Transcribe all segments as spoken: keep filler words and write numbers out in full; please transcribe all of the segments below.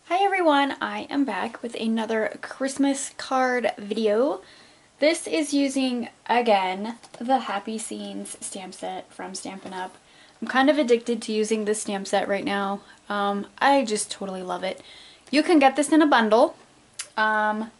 Hi everyone, I am back with another Christmas card video. This is using, again, the Happy Scenes stamp set from Stampin' Up. I'm kind of addicted to using this stamp set right now. Um, I just totally love it. You can get this in a bundle um,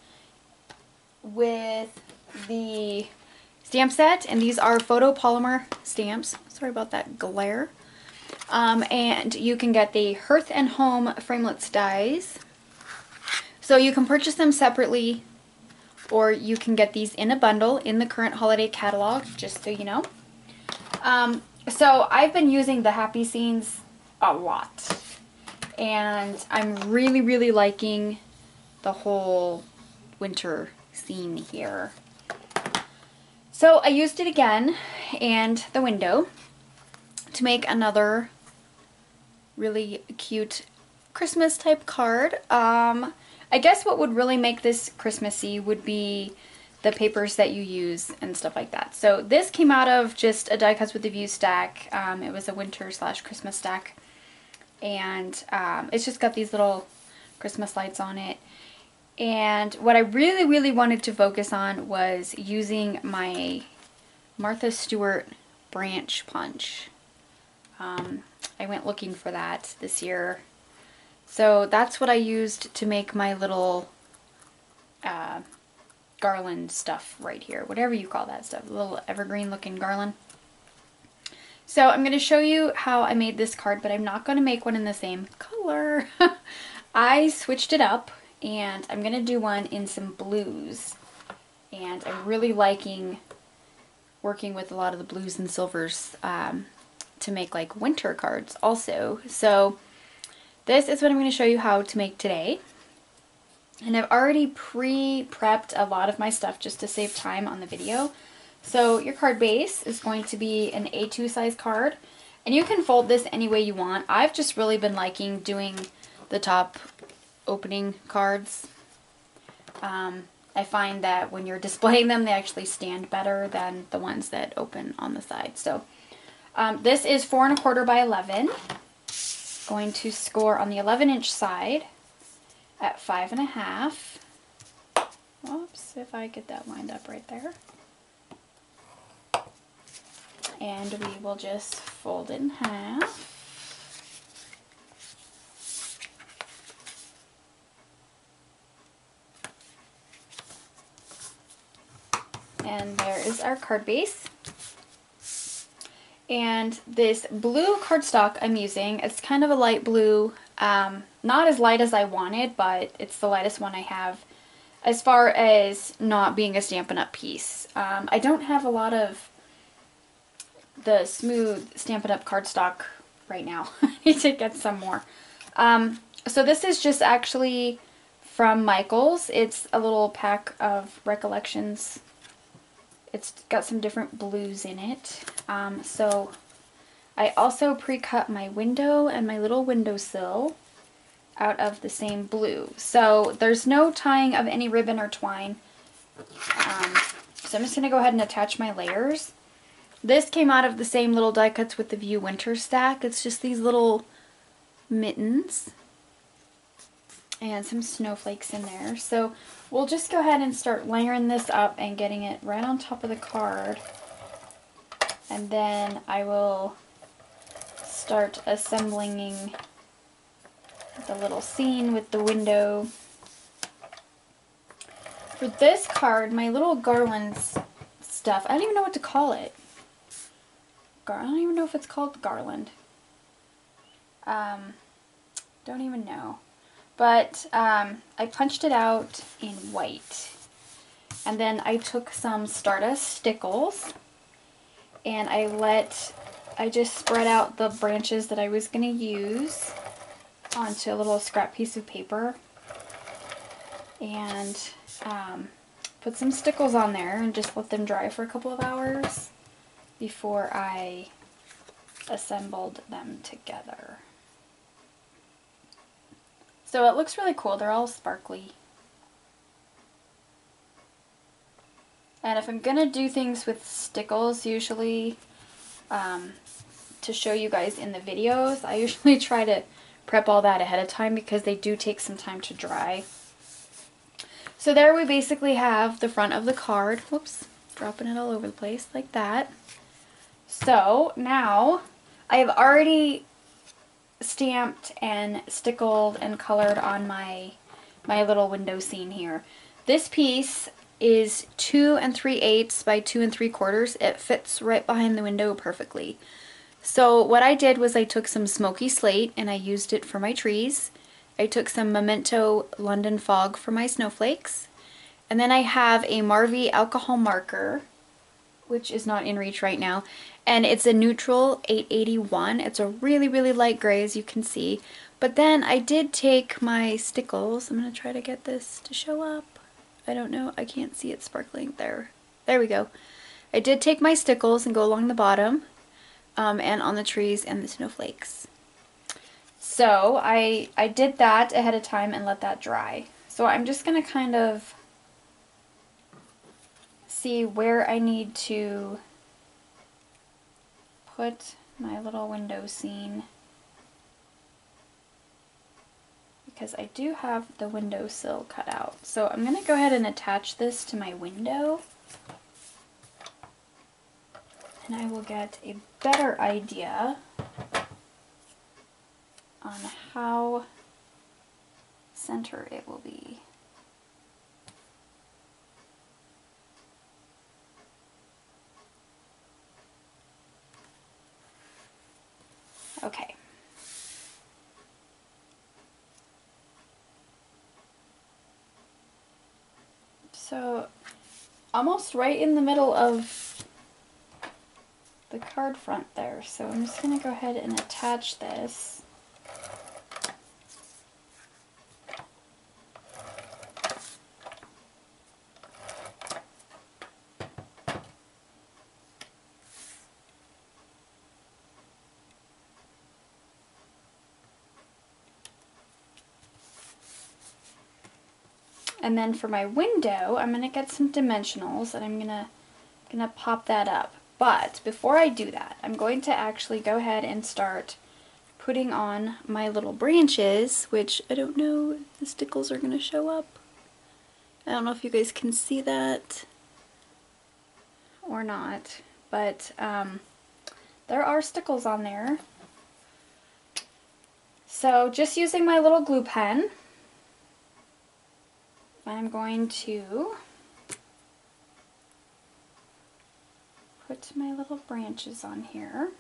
with the stamp set, and these are photopolymer stamps. Sorry about that glare. Um, and you can get the Hearth and Home Framelits dies. So you can purchase them separately, or you can get these in a bundle in the current holiday catalog, just so you know. Um, so I've been using the Happy Scenes a lot, and I'm really, really liking the whole winter scene here. So I used it again and the window to make another really cute Christmas type card. Um, I guess what would really make this Christmassy would be the papers that you use and stuff like that. So this came out of just a Die Cuts with a View stack. Um, it was a winter slash Christmas stack. And um, it's just got these little Christmas lights on it. And what I really, really wanted to focus on was using my Martha Stewart branch punch. Um, I went looking for that this year. So that's what I used to make my little uh, garland stuff right here. Whatever you call that stuff. A little evergreen looking garland. So I'm going to show you how I made this card, but I'm not going to make one in the same color. I switched it up, and I'm going to do one in some blues. And I'm really liking working with a lot of the blues and silvers um, to make like winter cards also. So this is what I'm going to show you how to make today. And I've already pre-prepped a lot of my stuff just to save time on the video. So your card base is going to be an A two size card, and you can fold this any way you want. I've just really been liking doing the top opening cards. Um, I find that when you're displaying them, they actually stand better than the ones that open on the side. So um, this is four and a quarter by eleven. Going to score on the eleven inch side at five and a half. Whoops, if I get that lined up right there. And we will just fold it in half. And there is our card base. And this blue cardstock I'm using, it's kind of a light blue, um, not as light as I wanted, but it's the lightest one I have as far as not being a Stampin' Up! Piece. Um, I don't have a lot of the smooth Stampin' Up! Cardstock right now. I need to get some more. Um, so this is just actually from Michaels. It's a little pack of recollections. It's got some different blues in it. Um, so I also pre-cut my window and my little windowsill out of the same blue. So there's no tying of any ribbon or twine. Um, so I'm just going to go ahead and attach my layers. This came out of the same little Die Cuts with the View winter stack. It's just these little mittens and some snowflakes in there. So we'll just go ahead and start layering this up and getting it right on top of the card. And then I will start assembling the little scene with the window. For this card, my little garlands stuff, I don't even know what to call it. Gar I don't even know if it's called garland. Um, don't even know. But um, I punched it out in white. And then I took some Stardust stickles and I let, I just spread out the branches that I was going to use onto a little scrap piece of paper. And um, put some stickles on there and just let them dry for a couple of hours before I assembled them together. So it looks really cool. They're all sparkly. And if I'm going to do things with stickles, usually, um, to show you guys in the videos, I usually try to prep all that ahead of time because they do take some time to dry. So there we basically have the front of the card. Whoops, dropping it all over the place like that. So now I have already stamped and stickled and colored on my my little window scene here. This piece is two and three eighths by two and three quarters. It fits right behind the window perfectly. So what I did was I took some smoky slate and I used it for my trees. I took some Memento London Fog for my snowflakes. And then I have a Marvy alcohol marker, which is not in reach right now. And it's a neutral eight eighty-one. It's a really, really light gray, as you can see. But then I did take my stickles. I'm going to try to get this to show up. I don't know. I can't see it sparkling there. There we go. I did take my stickles and go along the bottom um, and on the trees and the snowflakes. So I, I did that ahead of time and let that dry. So I'm just going to kind of see where I need to put my little window scene, because I do have the windowsill cut out. So I'm going to go ahead and attach this to my window, and I will get a better idea on how center it will be. Okay. So almost right in the middle of the card front there. So I'm just going to go ahead and attach this. And then for my window, I'm going to get some dimensionals and I'm going to going to pop that up. But before I do that, I'm going to actually go ahead and start putting on my little branches, which I don't know if the stickles are going to show up. I don't know if you guys can see that or not, but um, there are stickles on there. So just using my little glue pen, I'm going to put my little branches on here.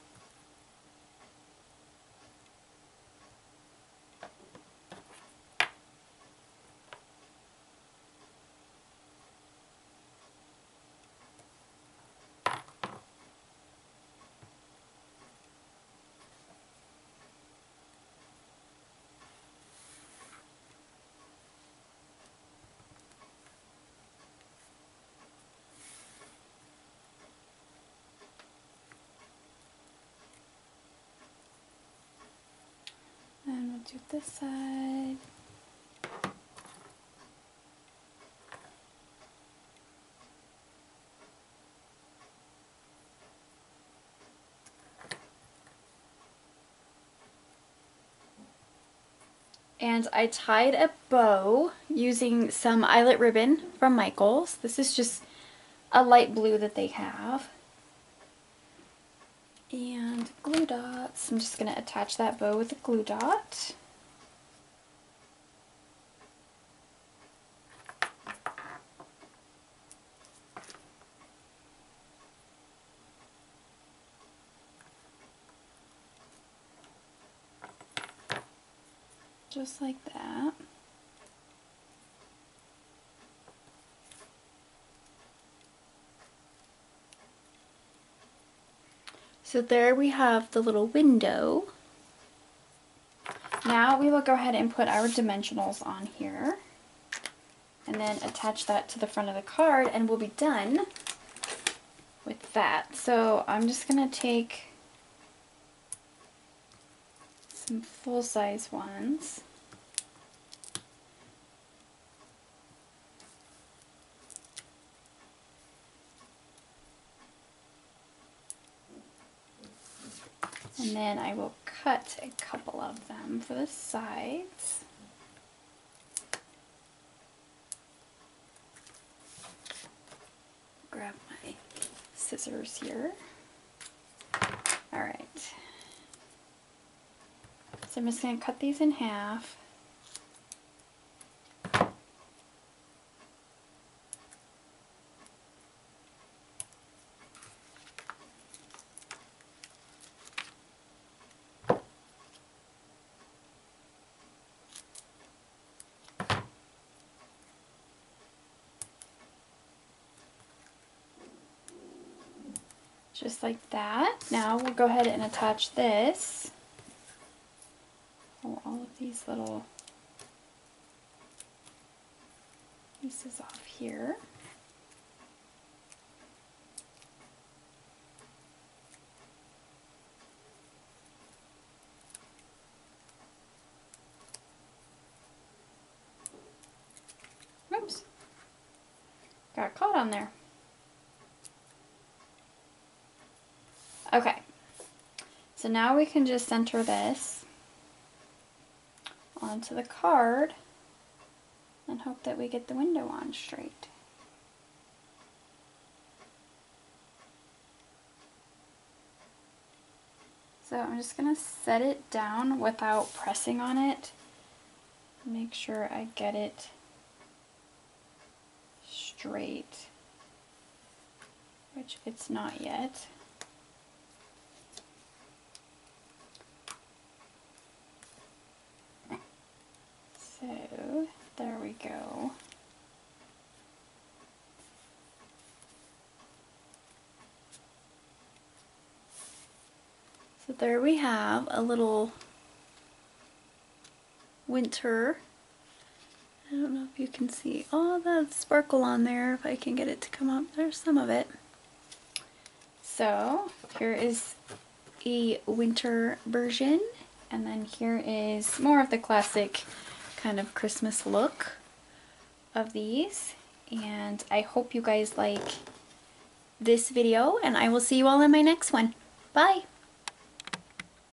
And we'll do this side. And I tied a bow using some eyelet ribbon from Michaels. This is just a light blue that they have. And glue dots. I'm just going to attach that bow with a glue dot. Just like that. So there we have the little window. Now we will go ahead and put our dimensionals on here and then attach that to the front of the card and we'll be done with that. So I'm just going to take some full-size ones. And then I will cut a couple of them for the sides. Grab my scissors here. All right. So I'm just going to cut these in half. Just like that. Now we'll go ahead and attach this. Pull all of these little pieces off here. Oops. Got caught on there. Okay, so now we can just center this onto the card and hope that we get the window on straight. So I'm just going to set it down without pressing on it. Make sure I get it straight, which it's not yet. So there we go. So there we have a little winter. I don't know if you can see all that sparkle on there, if I can get it to come up. There's some of it. So here is a winter version, and then here is more of the classic kind of Christmas look of these. And I hope you guys like this video, and I will see you all in my next one. Bye!